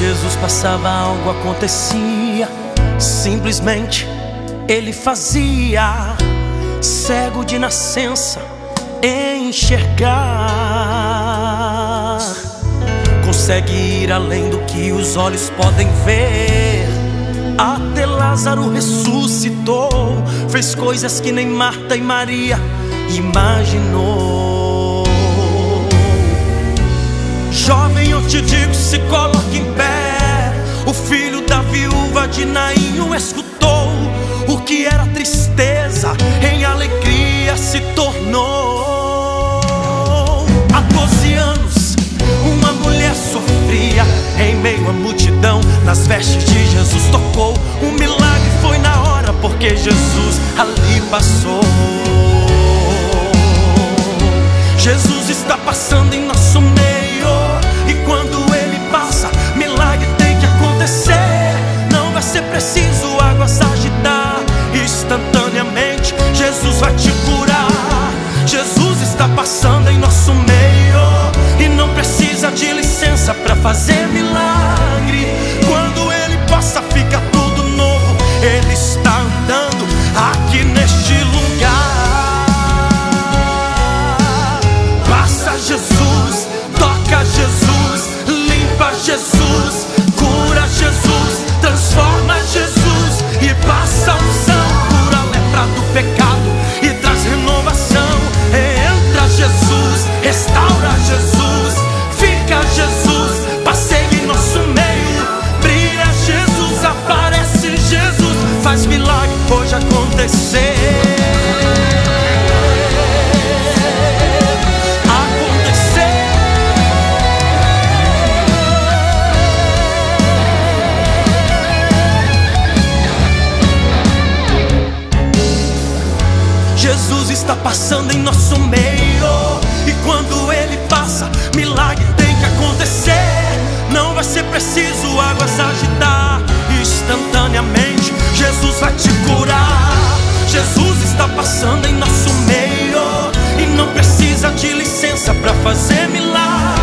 Jesus passava, algo acontecia. Simplesmente ele fazia cego de nascença enxergar. Consegue ir além do que os olhos podem ver. Até Lázaro ressuscitou. Fez coisas que nem Marta e Maria imaginou. Jovem, eu te digo, se coloque em pé. O filho da viúva de Naim o escutou. O que era tristeza em alegria se tornou. Há 12 anos uma mulher sofria. Em meio à multidão, nas vestes de Jesus tocou. Um milagre foi na hora, porque Jesus ali passou. Jesus está passando em nosso meio, e quando ele passa, milagre tem que acontecer. Não vai ser preciso águas agitar. Instantaneamente Jesus vai te curar. Jesus está passando em nosso meio, e não precisa de licença para fazer milagre. Quando ele passa, fica tudo novo. Ele está andando aqui neste lugar. Passa Jesus, toca Jesus, limpa Jesus, cura Jesus, transforma Jesus e passa unção, cura a lepra do pecado e traz renovação. Entra Jesus, restaura Jesus, fica Jesus, passeia em nosso meio, brilha Jesus, aparece Jesus, faz milagre hoje acontecer. Jesus está passando em nosso meio, e quando ele passa, milagre tem que acontecer. Não vai ser preciso águas agitar. Instantaneamente Jesus vai te curar. Jesus está passando em nosso meio, e não precisa de licença para fazer milagre.